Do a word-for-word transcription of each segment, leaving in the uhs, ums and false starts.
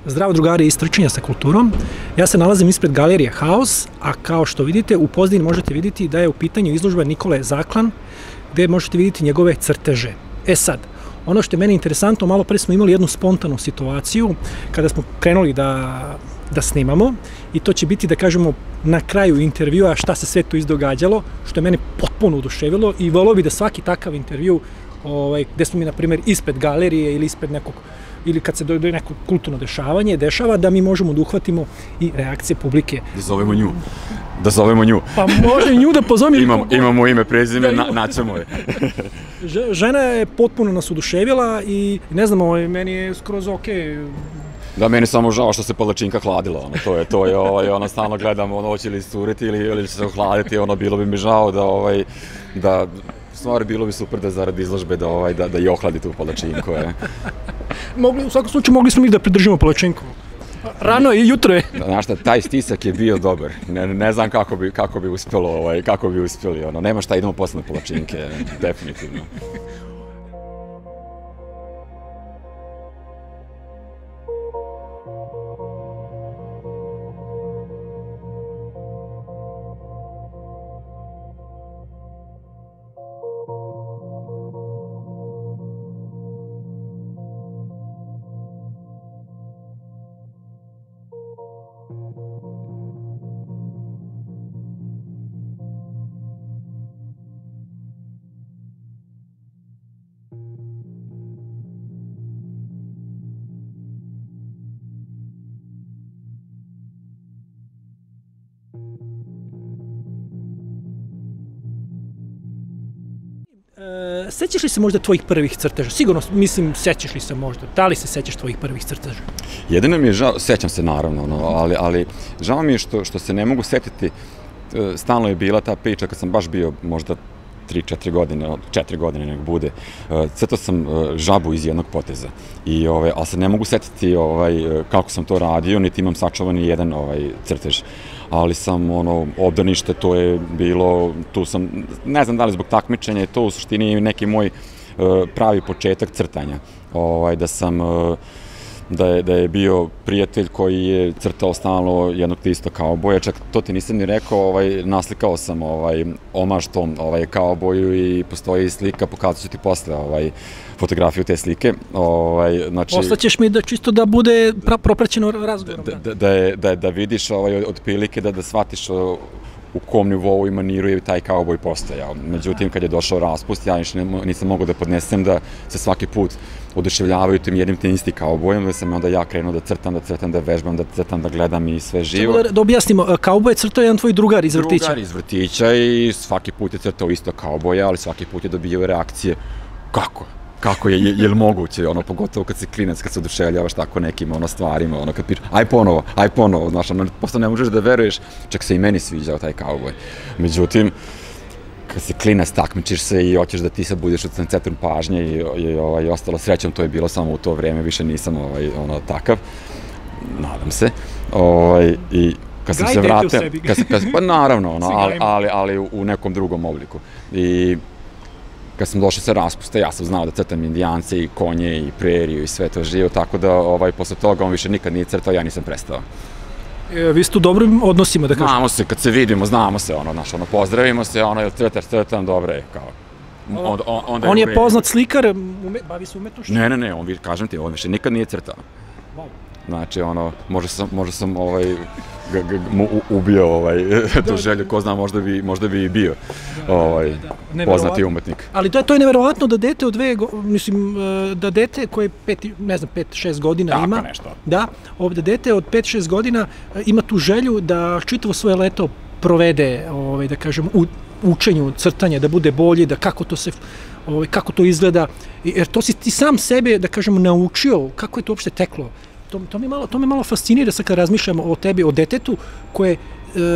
Zdravo drugari iz Trčanja sa kulturom. Ja se nalazim ispred galerije Haos, a kao što vidite u pozadini možete vidjeti da je u pitanju izložba Nikole Zaklan, gde možete vidjeti njegove crteže. E sad, ono što je meni interesantno, malo pre smo imali jednu spontanu situaciju kada smo krenuli da, da snimamo i to će biti, da kažemo, na kraju intervjua šta se sve tu izdogađalo, što je mene potpuno oduševilo i volio bi da svaki takav intervju, ovaj, gde smo mi, na primjer, ispred galerije ili ispred nekog ili kad se dođe neko kulturno dešavanje, dešava da mi možemo da uhvatimo i reakcije publike. Da zovemo nju. Da zovemo nju. Pa može nju da pozovemo. Imamo, imamo ime, prezime, na, naćemo je. Žena je potpuno nas oduševila i ne znam, ovaj, meni je skroz okej. Da, meni je samo žao što se palačinka hladila, ono, to je, to je, ovaj, ono, stalno gledam, ono, hoće li iscuriti ili, ili će se ohladiti, ono, bilo bi mi žao da, ovaj, da, stvari, bilo bi super da zaradi izložbe da, ovaj, da, da i ohladi tu palačinku, je. Mogli, u svakom slučaju mogli smo mi da pridržimo palačinku. Rano je i jutro je. Znaš šta, taj stisak je bio dobar. Ne, ne znam kako bi, kako bi uspjelo, ovaj, kako bi uspjeli, ono, nema šta, idemo posle na palačinke, definitivno. E, sećaš li se možda tvojih prvih crteža? Sigurno, mislim, sećaš li se možda? Da li se sećaš tvojih prvih crteža? Jedino mi je žao, sećam se naravno, no, ali, ali žao mi je što, što se ne mogu setiti, stalno je bila ta priča kad sam baš bio možda tri četiri godine, četiri godine nek bude, crtao sam žabu iz jednog poteza, I, ovaj, ali se ne mogu setiti ovaj, kako sam to radio, niti imam sačuvani jedan ovaj, crtež. Ali sam, ono, obdanište, to je bilo, tu sam, ne znam da li zbog takmičenja, je to u suštini neki moj uh, pravi početak crtanja. Ovaj, da sam, uh, da, je, da je bio prijatelj koji je crtao stalno jednog te isto kauboja, čak to ti nisam ni rekao, ovaj, naslikao sam ovaj, omaž tom ovaj, kauboju i postoji slika, pokazat ću ti posle ovaj, fotografiju te slike. Ovaj, znači, Poslaćeš mi da čisto da bude pra, propraćeno razgovorom. Da, da, da, je, da, da vidiš ovaj, otprilike, da, da shvatiš o, u kom nivou i maniru je taj kauboj postojao. Međutim, kad je došao raspust, ja nisam mogao da podnesem da se svaki put oduševljavaju tim jednim te isti kaubojem, da sam onda ja krenuo da crtam, da crtam, da vežbam, da crtam, da gledam i sve živo. Da, da objasnimo, kauboj je crtao jedan tvoj drugar iz vrtića. Drugar iz vrtića i svaki put je crtao isto kauboja, ali svaki put je dobio reakcije. Kako? Kako je, je, je li moguće, ono, pogotovo kad si klinac, kad se oduševljavaš tako nekim, ono, stvarima, ono, kad piš, aj ponovo, aj ponovo, znaš, ono, posto ne možeš da veruješ, čak se i meni sviđao taj kauboj. Međutim, kad si klinac, takmičiš se i hoćeš da ti sad budeš u centrum pažnje i, i, ovaj, ostalo srećom, to je bilo samo u to vreme, više nisam, ovaj, ono, takav, nadam se, ovaj, i kad sam se vratio, kad se, kad, pa naravno, ono, ali, ali, ali u nekom drugom obliku. I kad sam došao sa raspusta, ja sam znao da crtam indijance i konje i preriju i sve to živo, tako da ovaj, posle toga on više nikad nije crtao, ja nisam prestao. E, vi ste u dobrim odnosima, da kažem? Znamo se, kad se vidimo, znamo se, ono, znaš, ono, pozdravimo se, ono, jel crtaš, crtam, dobro je, kao. On, on, onda on je, je poznat slikar, ume, bavi se umetnošću? Ne, ne, ne, on, kažem ti, on više nikad nije crtao. Wow. Znači, ono, možda sam, možda sam, ovaj, G, g, mu ubio ovaj, tu želju, ko zna, možda bi, možda bi i bio da, ovaj, da, da. Poznati umetnik. Ali to je, to je neverovatno da dete od dve, mislim, da dete koje pet, ne znam, pet, šest godina tako ima, nešto. Da, ovdje dete od pet, šest godina ima tu želju da čitavo svoje leto provede, ovaj, da kažem, u učenju, crtanja, da bude bolje, da kako to se, ovaj, kako to izgleda, jer to si ti sam sebe, da kažem, naučio, kako je to uopšte teklo. To, to, me malo, to me malo fascinira sad kad razmišljam o tebi, o detetu, koje e,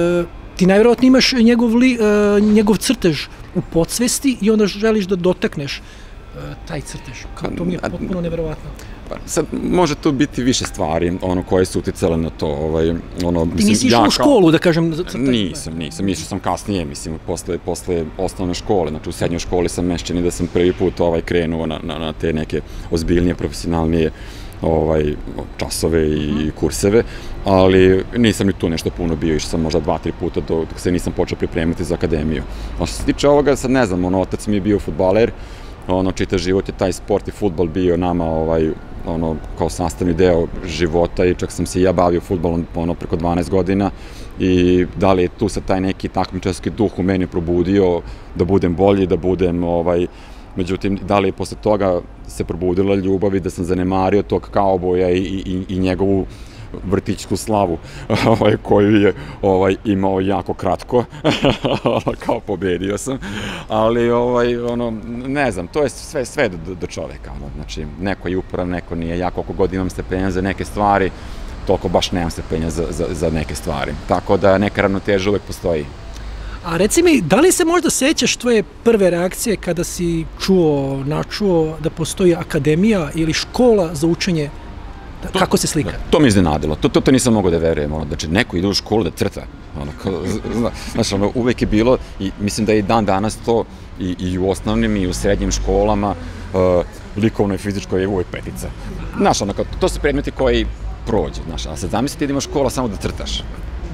ti najvjerojatno imaš njegov, li, e, njegov crtež u podsvesti i onda želiš da dotakneš e, taj crtež. To mi je potpuno nevjerovatno. Pa, sad, može tu biti više stvari, ono, koje su uticale na to. Ovaj, ono, ti nisi išao u školu, da kažem? Nisam, nisam. Išao sam kasnije, mislim, posle, posle osnovne škole. Znači, u srednjoj školi sam mešćeni da sam prvi put ovaj, krenuo na, na, na te neke ozbiljnije, profesionalnije ovaj, časove i kurseve, ali nisam ni tu nešto puno bio, išao sam možda dva, tri puta dok se nisam počeo pripremiti za akademiju. A što se tiče ovoga, sad ne znam, ono, otac mi je bio fudbaler, ono, čitav život je taj sport i fudbal bio nama, ovaj, ono, kao sastavni deo života i čak sam se i ja bavio fudbalom, ono, preko dvanaest godina i da li je tu sad taj neki takmičarski duh u meni probudio da budem bolji, da budem, ovaj, međutim, da li je posle toga se probudila ljubav i da sam zanemario tog kauboja i, i, i njegovu vrtićku slavu ovaj, koju je ovaj, imao jako kratko, kao pobedio sam, ali ovaj, ono, ne znam, to je sve, sve do, do čoveka, ono, znači, neko je uporan, neko nije, ja koliko god imam strpljenja za neke stvari, toliko baš nemam strpljenja za, za, za neke stvari, tako da neka ravnoteža uvek postoji. A reci mi, da li se možda sećaš tvoje prve reakcije kada si čuo, načuo da postoji akademija ili škola za učenje? To, kako se slika? Da, to mi je iznenadilo, to, to, to nisam mogao da verujem, ono, znači neko ide u školu da crta, ono, kao, znaš, ono, uvek je bilo, i mislim da je i dan danas to, i, i u osnovnim i u srednjim školama, uh, likovno i fizičko je uvek petica. Znaš, ono, kao, to su predmeti koji prođu, znaš, a sad zamislite da imaš škola samo da crtaš.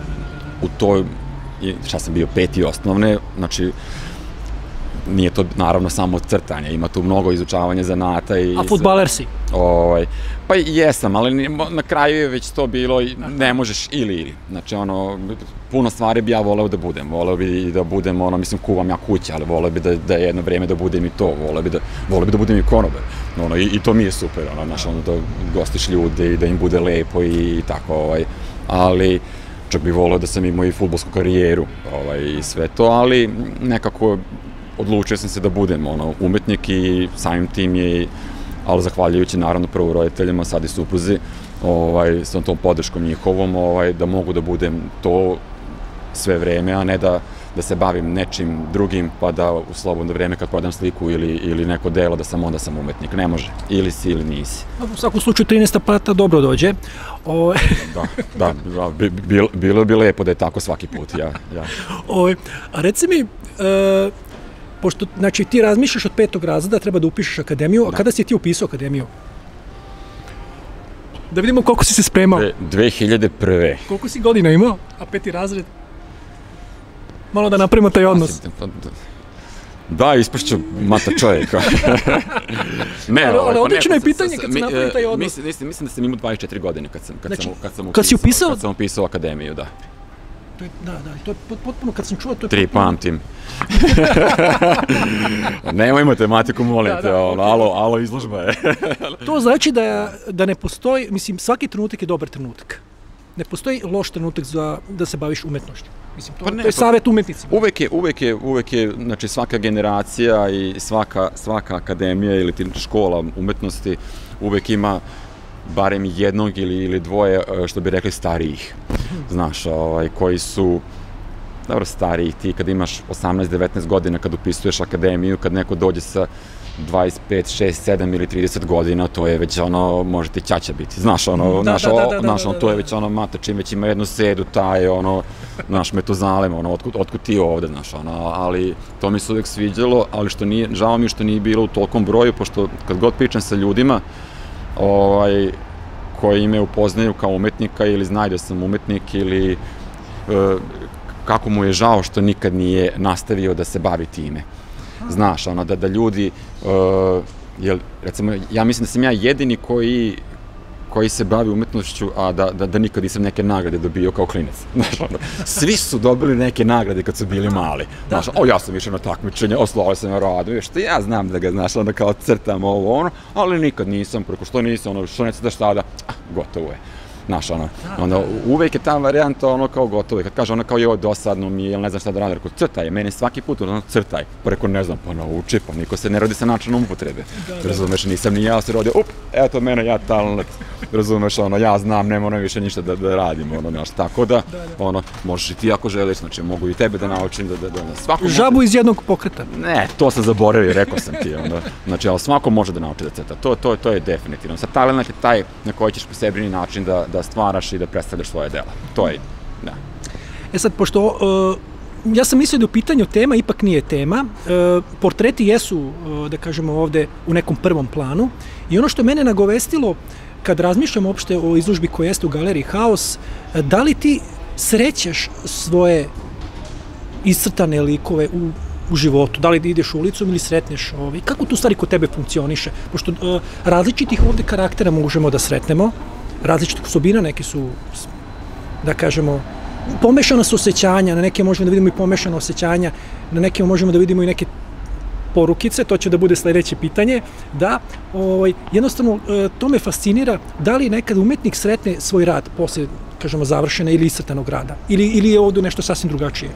U toj, šta sam bio, peti osnovne, znači, nije to naravno samo crtanje, ima tu mnogo izučavanja zanata. I, a fudbaler si? Ovaj, pa jesam, ali na kraju je već to bilo, ne možeš ili ili. Znači, ono, puno stvari bi ja voleo da budem. Voleo bi da budem, ono, mislim, kuvam ja kuće, ali voleo bi da, da jedno vreme da budem i to. Voleo bi da, voleo bi da budem i konobar. Ono, i, i to mi je super, ono, znaš, ono, da gostiš ljude i da im bude lepo i, i tako, ovaj. Ali, čak bih voleo da sam imao i fudbalsku karijeru, ovaj, i sve to, ali nekako odlučio sam se da budem ono, umetnik i samim tim je, ali zahvaljujući naravno prvo roditeljima, sad i supruzi, ovaj, sa tom podrškom njihovom, ovaj, da mogu da budem to sve vreme, a ne da, da se bavim nečim drugim, pa da u slobodno vreme kad prodam sliku ili, ili neko delo, da sam onda sam umetnik. Ne može. Ili si ili nisi. U svakom slučaju trinaesta plata dobro dođe. O... da, da, da bi, bilo, bilo bi lepo da je tako svaki put. Ja, ja. O, a reci mi, e, pošto znači, ti razmišljaš od petog razreda, treba da upišeš akademiju, a da. Kada si ti upisao akademiju? Da vidimo koliko si se spremao. dve hiljade prve. Koliko si godina imao, a peti razred? Malo da napravimo taj odnos. Da, ispašću mata čovjeka. ne, ali, ali odlično je pitanje kad se napravi taj odnos. Mislim, mislim, mislim da sam imao dvadeset četiri godine kad sam, kad znači, sam, kad sam, upisao, kad si upisao? Kad sam upisao akademiju, da. To je, da, da, to je potpuno, kad sam čuo, to je Tri potpuno... pamtim. Nemoj matematiku, molim te, da, da, ono, okay. alo, alo, izložba je. To znači da, da ne postoji, mislim, svaki trenutak je dobar trenutak. Ne postoji loš trenutak za da se baviš umetnošću. Mislim, to, pa ne, to je savjet umetnicima. Uvek je, uvek je, uvek je, znači svaka generacija i svaka, svaka akademija ili škola umetnosti uvek ima barem jednog ili, ili dvoje, što bi rekli, starijih. Znaš, ovaj, koji su, dobro, stariji, ti kad imaš osamnaest devetnaest godina, kad upisuješ akademiju, kad neko dođe sa dvadeset pet, šest, sedam ili trideset godina, to je već ono, može ti ćaća biti. Znaš, ono, da, naš, da, da, o, da, naš, da, ono, da, to je da. već ono, mata, čim već ima jednu sedu, taj, ono, naš, metozalem, ono, otkud, otkud ti ovde, znaš, ono, ali to mi se uvijek sviđalo, ali što nije, žao mi što nije bilo u tolikom broju, pošto kad god pričam sa ljudima, ovaj, koji me upoznaju kao umetnika ili znaju da sam umetnik ili e, kako mu je žao što nikad nije nastavio da se bavi time. Znaš, ono, da, da ljudi, uh, jel, recimo, ja mislim da sam ja jedini koji, koji se bavi umetnošću, a da, da, da nikad nisam neke nagrade dobio kao klinac. Znaš, ono, svi su dobili neke nagrade kad su bili mali. Znaš, o, ja sam išao na takmičenje, oslovao sam na radu, što ja znam da ga, znaš, onda kao crtam ovo, ono, ali nikad nisam, preko što nisam, ono, što neće da šta da, ah, gotovo je. Znaš, ono, onda uvek je ta varijanta ono kao gotovo. Kad kaže ono kao je ovo dosadno mi je, ili ne znam šta da radi, rekao crtaj, meni svaki put ono crtaj. Pa rekao ne znam, pa nauči, pa niko se ne rodi sa načinom upotrebe. Razumeš, nisam ni ja se rodio, up, eto mene, ja talent. Razumeš, ono, ja znam, ne moram više ništa da, da radim, ono, znaš, tako da, ono, možeš i ti ako želiš, znači, mogu i tebe da naučim, da, da, da, svako Žabu može... iz jednog pokreta. Ne, to sam zaboravio, rekao sam ti, ono, znači, ali svako može da nauči da crta, to, to, to je definitivno. Sad, talent je taj na koji ćeš posebni način da, da stvaraš i da predstavljaš svoje dela, to je, da. E sad, pošto, uh, ja sam mislio da u pitanju tema ipak nije tema, uh, portreti jesu, uh, da kažemo ovde, u nekom prvom planu i ono što je mene nagovestilo, kad razmišljam uopšte o izložbi koja jeste u Galeriji Haos, da li ti srećeš svoje iscrtane likove u, u životu? Da li ideš ulicom ili sretneš ovi? Kako tu stvari kod tebe funkcioniše? Pošto uh, različitih ovde karaktera možemo da sretnemo, različitih osobina, neki su, da kažemo, pomešana su osjećanja, na neke možemo da vidimo i pomešana osjećanja, na neke možemo da vidimo i neke porukice, to će da bude sledeće pitanje, da, ovaj, jednostavno, to me fascinira, da li nekad umetnik sretne svoj rad posle, kažemo, završena ili iscrtanog rada, ili, ili je ovdje nešto sasvim drugačije?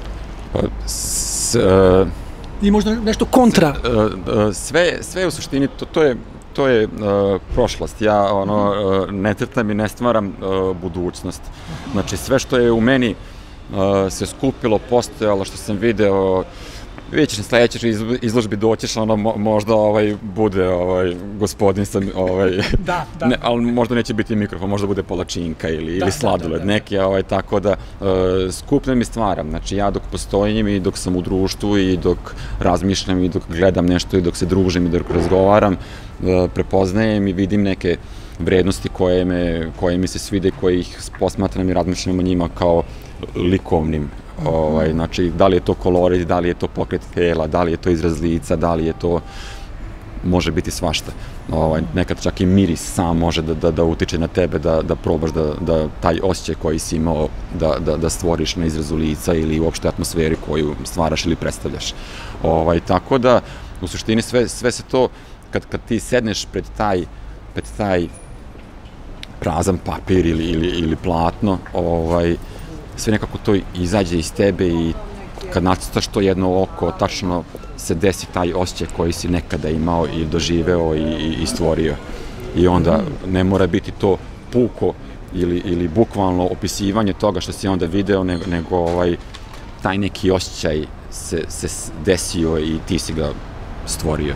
S, uh, I možda nešto kontra? S, uh, sve, sve u suštini, to, to je to je uh, prošlost. Ja ono, uh, ne crtam i ne stvaram uh, budućnost. Znači, sve što je u meni uh, se skupilo, postojalo, što sam video, vidjet ćeš na sledećoj izložbi doćeš, ono, možda ovaj, bude ovaj, gospodin sam, ovaj, da, da. Ne, ali možda neće biti mikrofon, možda bude palačinka ili, da, ili sladoled, da, da, da. neki, ovaj, tako da uh, skupnem i stvaram. Znači, ja dok postojim i dok sam u društvu i dok razmišljam i dok gledam nešto i dok se družim i dok razgovaram, uh, prepoznajem i vidim neke vrednosti koje, me, koje mi se svide, koje ih posmatram i razmišljam o njima kao likovnim. Ovaj, znači, da li je to kolorit, da li je to pokret tela, da li je to izraz lica, da li je to, može biti svašta. Ovaj, nekad čak i miris sam može da, da, da utiče na tebe, da, da probaš da, da taj osjećaj koji si imao da, da, da stvoriš na izrazu lica ili uopšte atmosferi koju stvaraš ili predstavljaš. Ovaj, tako da, u suštini sve, sve se to, kad, kad ti sedneš pred taj, pred taj prazan papir ili, ili, ili platno, ovaj, sve nekako to izađe iz tebe i kad nacrtaš to jedno oko, tačno se desi taj osjećaj koji si nekada imao i doživeo i, i, i stvorio. I onda ne mora biti to puko ili, ili bukvalno opisivanje toga što si onda video, nego, nego ovaj, taj neki osjećaj se, se desio i ti si ga stvorio.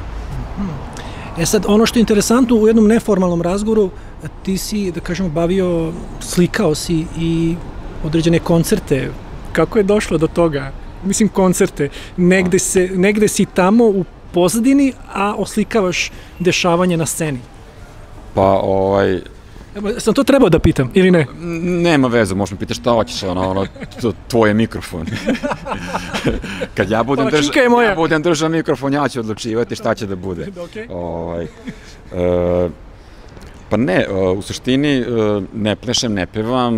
E sad, ono što je interesantno, u jednom neformalnom razgovoru ti si, da kažemo, bavio, slikao si i određene koncerte. Kako je došlo do toga? Mislim, koncerte. Negde, se, negde si tamo u pozadini, a oslikavaš dešavanje na sceni. Pa, ovaj... Sam to trebao da pitam, ili ne? Nema vezu, možeš mi pitati šta hoćeš, ono, ono, tvoj je mikrofon. Kad ja budem, drža, ja budem držao mikrofon, ja ću odlučivati šta će da bude. Okay. Ovaj, uh, Pa ne, u suštini ne plešem, ne pevam,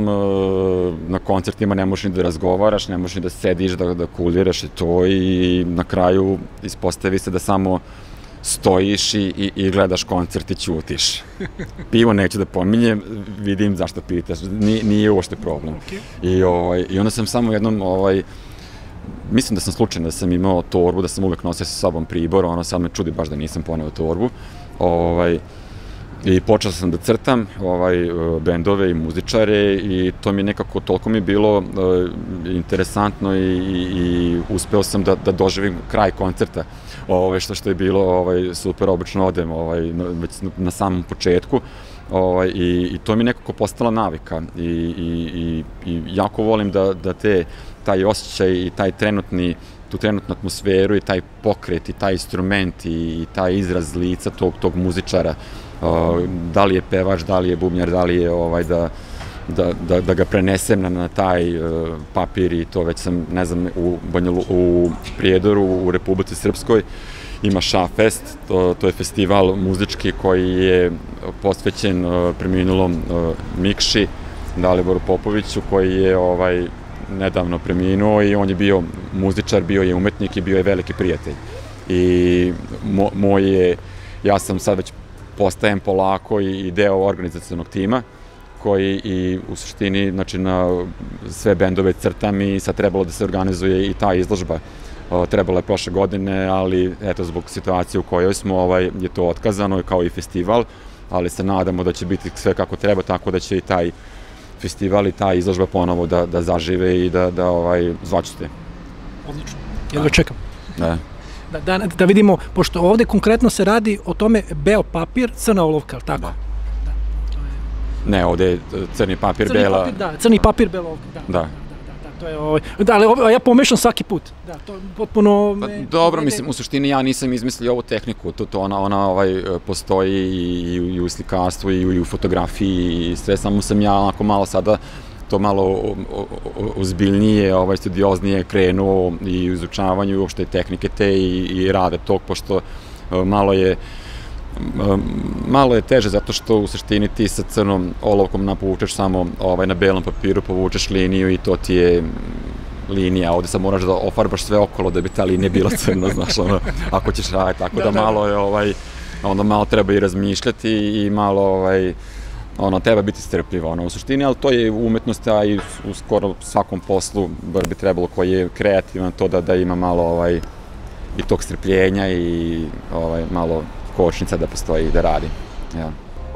na koncertima ne možeš ni da razgovaraš, ne možeš ni da sediš, da, da kuliraš i to i na kraju ispostavi se da samo stojiš i, i, i gledaš koncert i ćutiš. Pivo neću da pominjem, vidim zašto pitaš, nije, nije uopšte problem. Okay. I, ovaj, I onda sam samo jednom, ovaj, mislim da sam slučajno da sam imao torbu, da sam uvek nosio sa sobom pribor, ono sad me čudi baš da nisam poneo torbu. Ovaj, I počeo sam da crtam ovaj, bendove i muzičare i to mi nekako, toliko mi je bilo uh, interesantno i, i, i uspeo sam da, da doživim kraj koncerta, ovaj, što, što je bilo ovaj, super, obično odem ovaj, na, već na samom početku ovaj, i, i to mi je nekako postala navika i, i, i, i jako volim da, da te, taj osjećaj i taj trenutni tu trenutnu atmosferu i taj pokret i taj instrument i, i taj izraz lica tog, tog muzičara, uh, da li je pevač, da li je bubnjar, da li je ovaj, da, da, da, da ga prenesem na, na taj uh, papir i to već sam, ne znam, u, Banjalu, u Prijedoru, u Republici Srpskoj, ima Šafest, to, to je festival muzički koji je posvećen uh, preminulom uh, Mikši, Daliboru Popoviću, koji je ovaj, nedavno preminuo i on je bio muzičar, bio je umetnik i bio je veliki prijatelj. I mo, moj je, ja sam sad već postajem polako i deo organizacionog tima koji i u suštini, znači, na sve bendove crtam i sad trebalo da se organizuje i ta izložba. Trebalo je prošle godine, ali eto, zbog situacije u kojoj smo, ovaj, je to otkazano kao i festival, ali se nadamo da će biti sve kako treba, tako da će i taj festival i ta izložba ponovo da, da zažive i da, da ovaj, zvaćete. Odlično. Ja ga čekam. Da. Da, da, da vidimo, pošto ovde konkretno se radi o tome beo papir, crna olovka, ali tako? Da. Da. Ne, ovde je crni papir, crni bela... Papir, da, crni papir, bela olovka, da. Da. Da, da, da. to je ovaj, da, ali ja pomešam svaki put. Da, to potpuno me... Pa, dobro, mislim, u suštini ja nisam izmislio ovu tehniku, to, to ona, ona ovaj, postoji i, i u slikarstvu i u, i u fotografiji i sve, samo sam ja onako malo sada to malo ozbiljnije, ovaj, studioznije krenuo i u izučavanju uopšte tehnike te i, i rade tog, pošto malo je malo je teže zato što u suštini ti sa crnom olovkom napovučeš samo ovaj, na belom papiru, povučeš liniju i to ti je linija, ovde sad moraš da ofarbaš sve okolo da bi ta linija bila crna, znaš, ono, ako ćeš raditi, tako da malo je, ovaj, onda malo treba i razmišljati i malo, ovaj, ono, treba biti strpljivo, ono, u suštini, ali to je umetnost, a i u skoro svakom poslu, bar bi trebalo koji je kreativan, to da, da ima malo, ovaj, i tog strpljenja i, ovaj, malo kočnica da postoji i da radi, ja.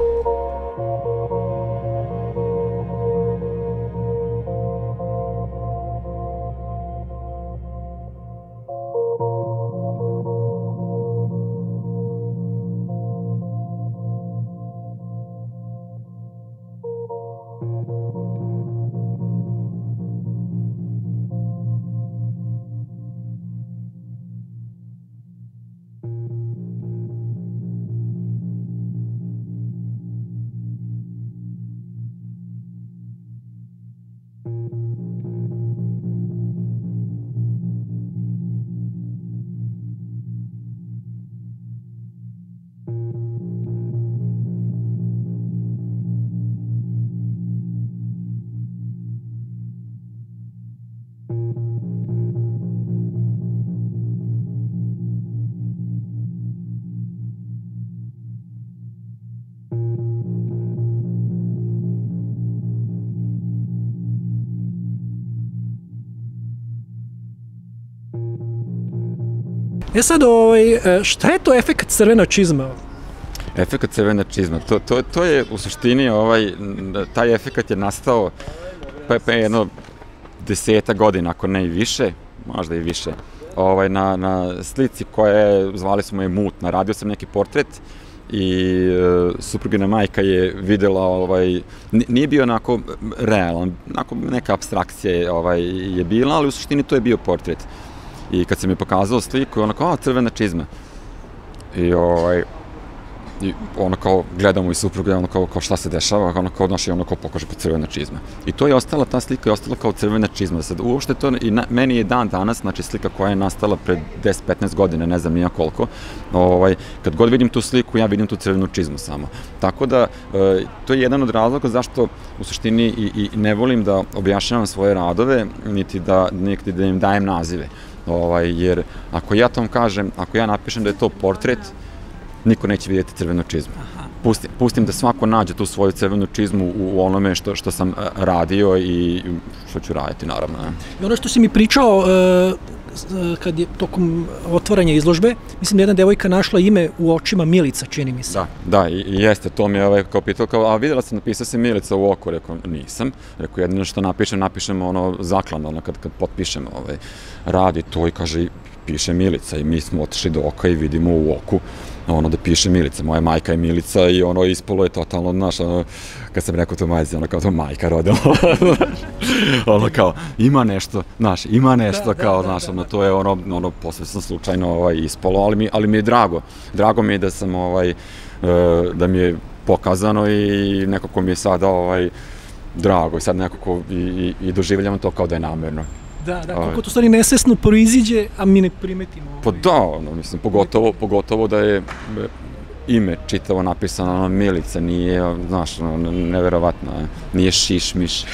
E sad, šta je to efekat crvena čizma? Efekat crvena čizma, to, to, to je u suštini, ovaj, taj efekat je nastao pa, pa jedno deseta godina, ako ne i više, možda i više, ovaj, na, na slici koja je, zvali smo je Mutna, radio sam neki portret i e, suprugina majka je videla, ovaj, nije bio onako realan, onako neka apstrakcija ovaj, je bila, ali u suštini to je bio portret. I kad sam mi pokazao sliku, ona kao, a, crvena čizma. I, ovaj, i ono kao, gledamo i supruga, ono kao, kao šta se dešava, ono kao, znaš, i ono kao pokaže pa crvena čizma. I to je ostala, ta slika je ostala kao crvena čizma. Sad, uopšte to, i na, meni je dan danas, znači slika koja je nastala pred deset petnaest godina, ne znam nija koliko, ovaj, kad god vidim tu sliku, ja vidim tu crvenu čizmu samo. Tako da, e, to je jedan od razloga zašto u suštini i, i ne volim da objašnjavam svoje radove, niti da, niti da im dajem nazive. Ovaj, jer ako ja tom kažem, ako ja napišem da je to portret, niko neće vidjeti crvenu čizmu. Pustim, pustim da svako nađe tu svoju crvenu čizmu u, u onome što, što sam radio i što ću raditi, naravno. Ne? I ono što si mi pričao, uh, kad je tokom otvaranja izložbe, mislim da jedna devojka našla ime u očima Milica, čini mi se. Da, da, i, i jeste, to mi je ovaj, kao pitao, kao, a vidjela sam, napisao se Milica u oko, rekao, nisam, rekao, jedino što napišem, napišem ono zaklan, ono, kad, kad potpišem ovaj, radi to i kaže, piše Milica i mi smo otišli do oka i vidimo u oku ono da piše Milica, moja majka je Milica i ono ispolo je totalno, znaš, ono, kad sam rekao to majci, ono kao to majka rodila, ono kao, ima nešto, znaš, ima nešto, kao, znaš, ono, to je ono, ono, posvesno slučajno ovaj, ispolo, ali mi, ali mi je drago, drago mi je da sam, ovaj, da mi je pokazano i nekako mi je sada, ovaj, drago i sad nekako i, i, i doživljavam to kao da je namerno. Da, da, koliko to stvari nesvesno proiziđe, a mi ne primetimo. Pa da, ono, mislim, pogotovo, pogotovo da je ime čitavo napisano, ono, Milica, nije, znaš, ono, neverovatno, nije šišmiš,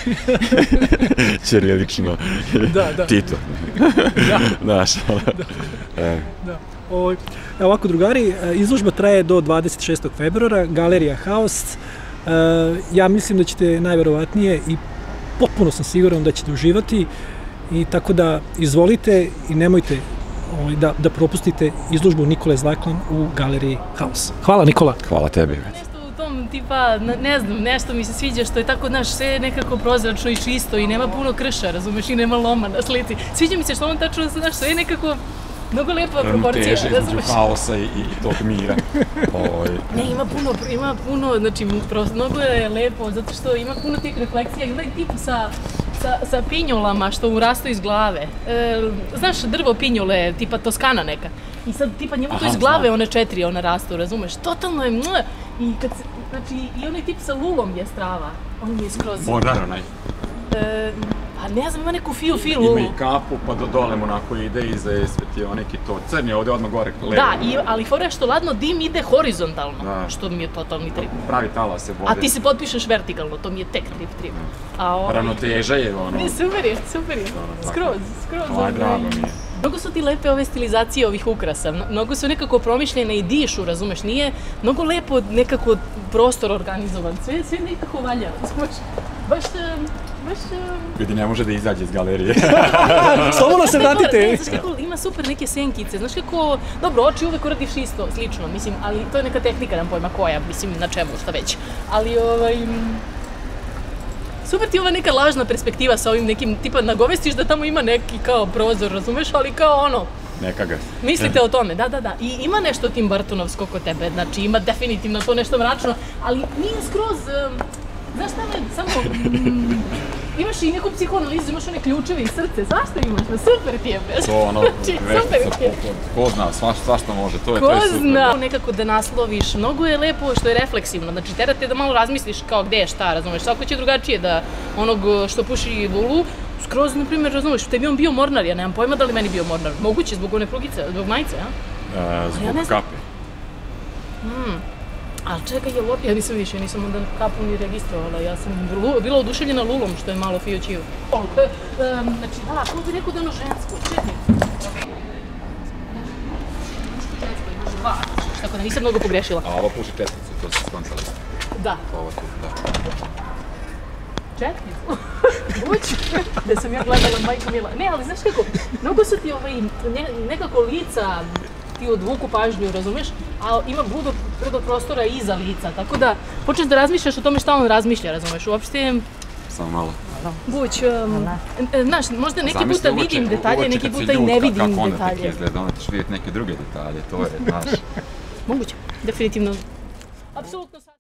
ćirilično, da, da. Tito, da. Znaš, ono, da. E. Da. O, ovako, drugari, izložba traje do dvadeset šestog februara, Galerija Haos, ja mislim da ćete najverovatnije i potpuno sam siguran da ćete uživati. I tako da izvolite i nemojte ovaj, da, da propustite izložbu Nikole Zaklan u Galeriji Haos. Hvala, Nikola. Hvala tebi. Nešto u tom tipa, ne znam, nešto mi se sviđa što je tako, znaš, sve nekako prozračno i čisto i nema puno krša, razumeš, i nema loma na slici. Sviđa mi se što on tačno, znaš, sve je nekako mnogo lepa proporcija. Teže između haosa i, i tog mira. Oj. Ne, ima puno, ima puno, znači, prosto, mnogo je lepo, zato što ima puno tih refleksija, gledaj tipa sa sa, sa pinjolama što urastu iz glave. E, znaš drvo pinjole, tipa Toskana neka. I sad tipa njemu to iz glave one četiri one rastu, razumeš? Totalno je mle. I kad se, znači i onaj tip sa lulom je strava. On mi je skroz... Bordar onaj. E, pa ne znam, ima neku fiju fiju Ima lulu. i kapu, pa do dole mu onako ide iza je svetionik i to. Crn je ovde odmah gore levo. Da, i, ali fora je što ladno dim ide horizontalno, Da. što mi je totalni trip. Pravi talas se vode. A ti se potpišeš vertikalno, to mi je tek trip trip. A ovaj... Ravnoteža je ono. Ne, super je, super je. tako. Skroz, skroz. Aj, drago mi je. Mnogo su ti lepe ove stilizacije ovih ukrasa, Mno- mnogo su nekako promišljene i dišu, razumeš, nije mnogo lepo nekako prostor organizovan, sve, sve nekako valja, razumeš, baš, em, baš... em, Vidi, ne može da izađe iz galerije. Slobodno se vratite. Ne, znaš kako, ima super neke senkice, znaš kako, dobro, oči uvek uradiš isto, slično, mislim, ali to je neka tehnika, nam pojma koja, mislim, na čemu, šta već, ali ovaj... m, super ti je ova neka lažna perspektiva sa ovim nekim, tipa, nagovestiš da tamo ima neki kao prozor, razumeš, ali kao ono, Neka ga. mislite o tome, da, da, da. I ima nešto Tim Burtonovsko kod tebe, znači ima definitivno to nešto mračno, ali nije skroz, um, znaš šta me, samo, mm, imaš i neku psihoanalizu, imaš one ključeve i srce, zašto imaš? No, super ti je, bez. To ono, Znači, super veštica, ti je. ko, ko zna, svašta, svašta može, to je, to Ko je super. zna? Nekako da nasloviš, mnogo je lepo što je refleksivno, znači terate da malo razmisliš kao gde je šta, razumeš, svako će drugačije da onog što puši lulu, skroz, na primjer, razumeš, tebi on bio mornar, ja nemam pojma da li meni bio mornar, moguće zbog one prugice, zbog majice, a? E, zbog ja ne znam. kape. Ali čekaj, je lop, ja nisam više, ja nisam onda kapu ni registrovala, ja sam lu- bila oduševljena lulom, što je malo fiočiju. Um, znači, da, ko bi rekao da je ono žensko, čekaj. Muško i žensko, imaš dva, tako da nisam mnogo pogrešila. A ovo puši četnicu, to se skontali. Da. Ovo tu, da. Četnicu? Uć, da sam ja gledala Majko Mila. Ne, ali znaš kako, mnogo su ti ovaj, ne, nekako lica ti odvuku pažnju, razumeš? A ima budo, budo prostora iza lica, tako da počneš da razmišljaš o tome šta on razmišlja, razumeš? Uopšte, Samo malo. Buć, um, e, znaš, možda neki Zamisli puta uveče- vidim detalje, uveče neki kad si puta i ljut, ne ka- vidim kako onda tek detalje. izgleda, onda ćeš vidjeti neke druge detalje, to je, znaš. Moguće, definitivno. Apsolutno sad.